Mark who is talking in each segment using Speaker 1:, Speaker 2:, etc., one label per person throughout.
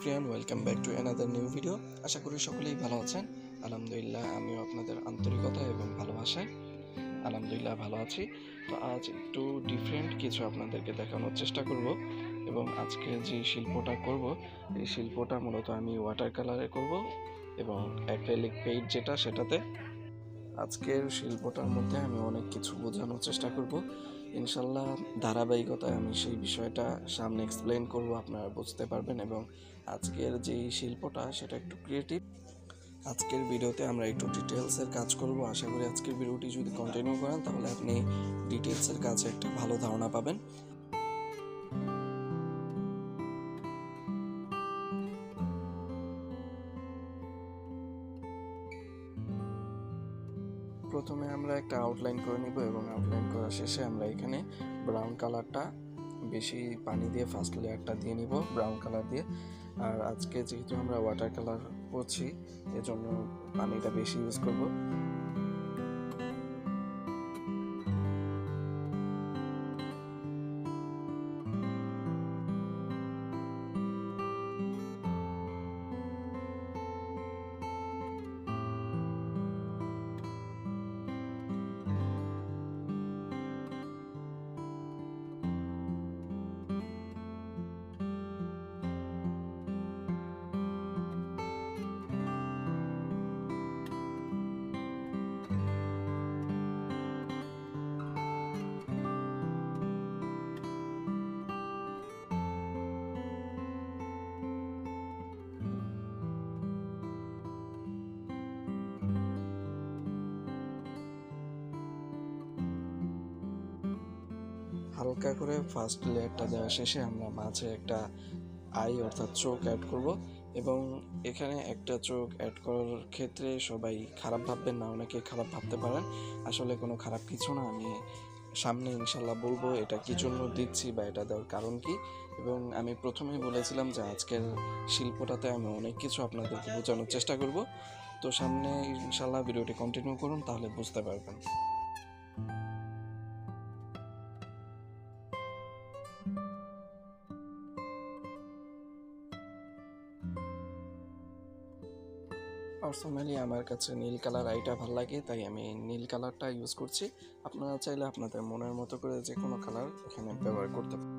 Speaker 1: Everyone, welcome back to another new video. আশা করি সকলেই ভালো আছেন। আলহামদুলিল্লাহ, আমিও আপনাদের আন্তরিকতা এবং ভালোবাসায় আলহামদুলিল্লাহ ভালো আছি। তো আজ একটু ডিফারেন্ট কিছু আপনাদেরকে দেখানোর চেষ্টা করব, এবং আজকে যে শিল্পটা করব এই শিল্পটা মূলত আমি ওয়াটার কালারে করব এবং অ্যাক্রিলিক পেইন্ট যেটা সেটাতে। আজকের শিল্পটার মধ্যে আমি অনেক কিছু বোঝানোর চেষ্টা করব, ইনশাল্লাহ ধারাবাহিকতায় আমি সেই বিষয়টা সামনে এক্সপ্লেন করব, আপনারা বুঝতে পারবেন। এবং আজকের যেই শিল্পটা সেটা একটু ক্রিয়েটিভ। আজকের ভিডিওতে আমরা একটু ডিটেলসের কাজ করব। আশা করি আজকের ভিডিওটি যদি কন্টিনিউ করেন তাহলে আপনি ডিটেলসের কাছে একটা ভালো ধারণা পাবেন। প্রথমে আমরা একটা আউটলাইন করে নিব, এবং আউটলাইন করার শেষে আমরা এখানে ব্রাউন কালারটা বেশি পানি দিয়ে ফার্স্ট লেয়ারটা দিয়ে নিব ব্রাউন কালার দিয়ে। আর আজকে যেহেতু আমরা ওয়াটার কালার করছি এজন্য পানিটা বেশি ইউজ করব। হালকা করে ফার্স্ট লেয়ারটা দেওয়া শেষে আমরা মাঝে একটা আই অর্থাৎ চোখ অ্যাড করব। এবং এখানে একটা চোখ অ্যাড করার ক্ষেত্রে সবাই খারাপ ভাববেন না, অনেকে খারাপ ভাবতে পারেন, আসলে কোনো খারাপ কিছু না। আমি সামনে ইনশাল্লাহ বলবো এটা কি জন্য দিচ্ছি বা এটা দেওয়ার কারণ কি। এবং আমি প্রথমেই বলেছিলাম যে আজকের শিল্পটাতে আমি অনেক কিছু আপনাদেরকে বোঝানোর চেষ্টা করব। তো সামনে ইনশাল্লাহ ভিডিওটি কন্টিনিউ করুন, তাহলে বুঝতে পারবেন। পার্সোনালি আমার কাছে নীল কালার আইটা ভালো লাগে, তাই আমি নীল কালারটা ইউজ করছি। আপনারা চাইলে আপনাদের মনের মতো করে যে কোনো কালার এখানে ব্যবহার করতে পারেন।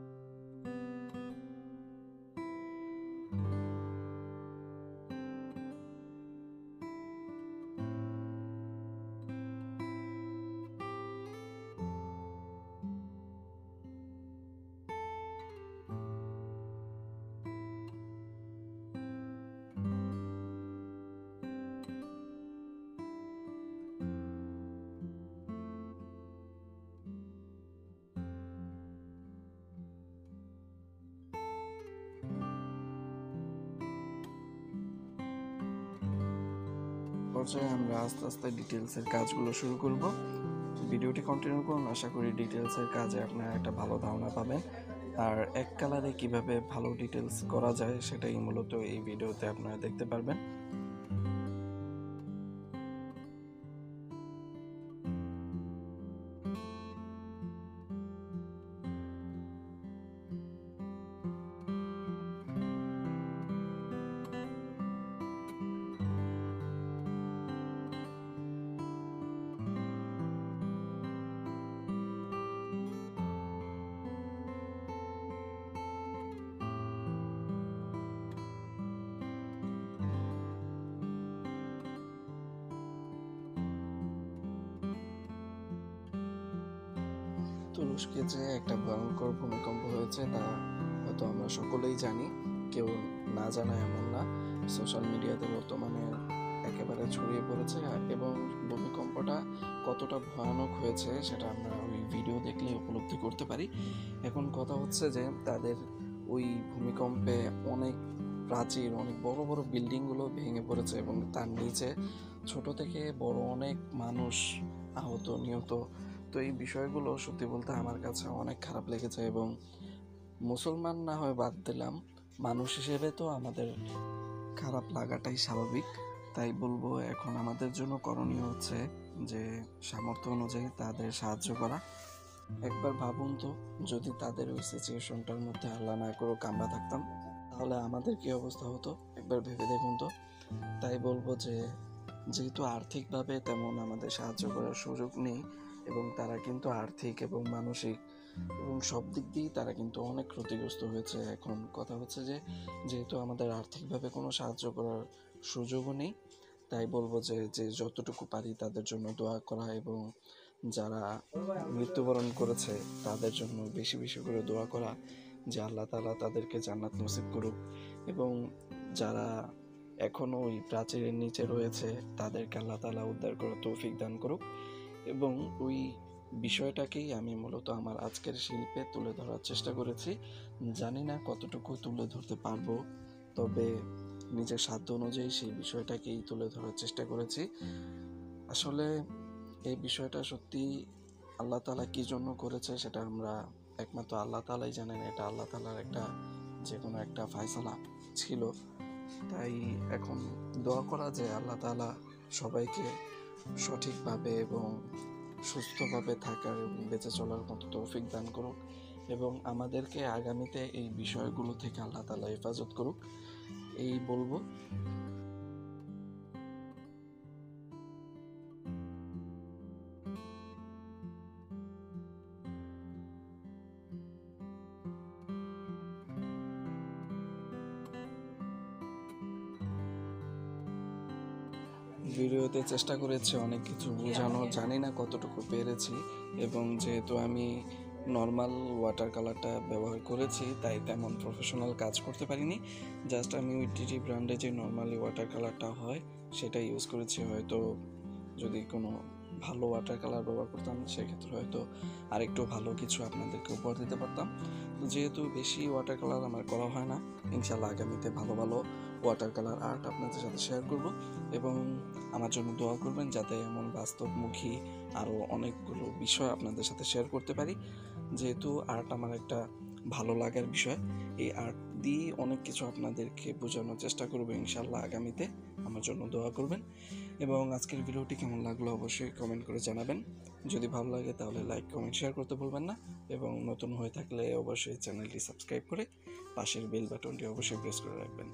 Speaker 1: পর্যায়ে আমরা আস্তে আস্তে ডিটেলসের কাজগুলো শুরু করব। ভিডিওটি কন্টিনিউ করুন, আশা করি ডিটেলসের কাজে আপনারা একটা ভালো ধারণা পাবেন। আর এক কালারে কিভাবে ভালো ডিটেলস করা যায় সেটাই মূলত এই ভিডিওতে আপনারা দেখতে পারবেন। তুরস্কে যে একটা ভয়ঙ্কর ভূমিকম্প হয়েছে তা হয়তো আমরা সকলেই জানি, কেউ না জানা এমন না। সোশ্যাল মিডিয়াতে বর্তমানে একেবারে ছড়িয়ে পড়েছে, এবং ভূমিকম্পটা কতটা ভয়ানক হয়েছে সেটা আমরা ওই ভিডিও দেখলে উপলব্ধি করতে পারি। এখন কথা হচ্ছে যে তাদের ওই ভূমিকম্পে অনেক প্রাচীর, অনেক বড় বড় বিল্ডিংগুলো ভেঙে পড়েছে, এবং তার নিচে ছোট থেকে বড় অনেক মানুষ আহত নিহত। তো এই বিষয়গুলো সত্যি বলতে আমার কাছে অনেক খারাপ লেগেছে, এবং মুসলমান না হয় বাদ দিলাম, মানুষ হিসেবে তো আমাদের খারাপ লাগাটাই স্বাভাবিক। তাই বলবো এখন আমাদের জন্য করণীয় হচ্ছে যে সামর্থ্য অনুযায়ী তাদের সাহায্য করা। একবার ভাবুন তো, যদি তাদের ওই সিচুয়েশনটার মধ্যে আল্লাহ না করুক আমরা থাকতাম, তাহলে আমাদের কি অবস্থা হতো একবার ভেবে দেখুন তো। তাই বলবো যে যেহেতু আর্থিকভাবে তেমন আমাদের সাহায্য করার সুযোগ নেই, এবং তারা কিন্তু আর্থিক এবং মানসিক এবং সব দিক দিয়েই তারা কিন্তু অনেক ক্ষতিগ্রস্ত হয়েছে। এখন কথা হচ্ছে যে যেহেতু আমাদের আর্থিকভাবে কোনো সাহায্য করার সুযোগও নেই, তাই বলবো যে যে যতটুকু পারি তাদের জন্য দোয়া করা, এবং যারা মৃত্যুবরণ করেছে তাদের জন্য বেশি বেশি করে দোয়া করা যে আল্লাহ তাআলা তাদেরকে জান্নাত নসিব করুক, এবং যারা এখনও ওই প্রাচীরের নিচে রয়েছে তাদেরকে আল্লাহ তাআলা উদ্ধার করার তৌফিক দান করুক। এবং ওই বিষয়টাকেই আমি মূলত আমার আজকের শিল্পে তুলে ধরার চেষ্টা করেছি। জানি না কতটুকু তুলে ধরতে পারবো, তবে নিজের সাধ্য অনুযায়ী সেই বিষয়টাকেই তুলে ধরার চেষ্টা করেছি। আসলে এই বিষয়টা সত্যি আল্লাহ তাআলা কী জন্য করেছে সেটা আমরা একমাত্র আল্লাহ তাআলাই জানেন। এটা আল্লাহ তাআলার একটা যে কোনো একটা ফায়সালা ছিল। তাই এখন দোয়া করা যে আল্লাহ তাআলা সবাইকে সঠিকভাবে এবং সুস্থভাবে থাকার এবং বেঁচে চলার মতো তৌফিক দান করুক, এবং আমাদেরকে আগামীতে এই বিষয়গুলো থেকে আল্লাহ তাআলা হেফাজত করুক, এই বলবো। ভিডিওতে চেষ্টা করেছি অনেক কিছু বোঝানোর, জানি না কতটুকু পেরেছি। এবং যেহেতু আমি নর্মাল ওয়াটার কালারটা ব্যবহার করেছি, তাই তেমন প্রফেশনাল কাজ করতে পারিনি। জাস্ট আমি ওই টিটি ব্র্যান্ডে যে নর্মালি ওয়াটার কালারটা হয় সেটা ইউজ করেছি। হয়তো যদি কোনো ভালো ওয়াটার কালার ব্যবহার করতাম সেক্ষেত্রে হয়তো আরেকটু ভালো কিছু আপনাদেরকে উপহার দিতে পারতাম। তো যেহেতু বেশি ওয়াটার কালার আমার করা হয় না, ইনশাল্লাহ আগামীতে ভালো ভালো ওয়াটার কালার আর্ট আপনাদের সাথে শেয়ার করব, এবং আমার জন্য দোয়া করবেন যাতে এমন বাস্তবমুখী আরও অনেকগুলো বিষয় আপনাদের সাথে শেয়ার করতে পারি। যেহেতু আর্ট আমার একটা ভালো লাগার বিষয়, এই আর্ট দিয়ে অনেক কিছু আপনাদেরকে বোঝানোর চেষ্টা করবো ইনশাল্লাহ আগামীতে। আমার জন্য দোয়া করবেন, এবং আজকের ভিডিওটি কেমন লাগলো অবশ্যই কমেন্ট করে জানাবেন। যদি ভালো লাগে তাহলে লাইক কমেন্ট শেয়ার করতে ভুলবেন না, এবং নতুন হয়ে থাকলে অবশ্যই চ্যানেলটি সাবস্ক্রাইব করে পাশের বেল বাটনটি অবশ্যই প্রেস করে রাখবেন।